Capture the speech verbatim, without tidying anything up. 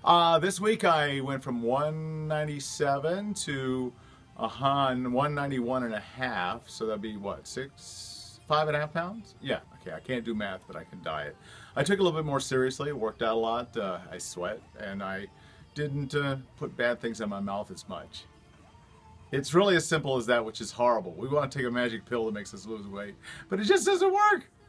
Uh, this week I went from one ninety-seven to a hun one ninety-one and a half. So that'd be what, six, five and a half pounds? Yeah. Okay. I can't do math, but I can diet. I took it a little bit more seriously. Worked out a lot. Uh, I sweat, and I didn't uh, put bad things in my mouth as much. It's really as simple as that, which is horrible. We want to take a magic pill that makes us lose weight, but it just doesn't work.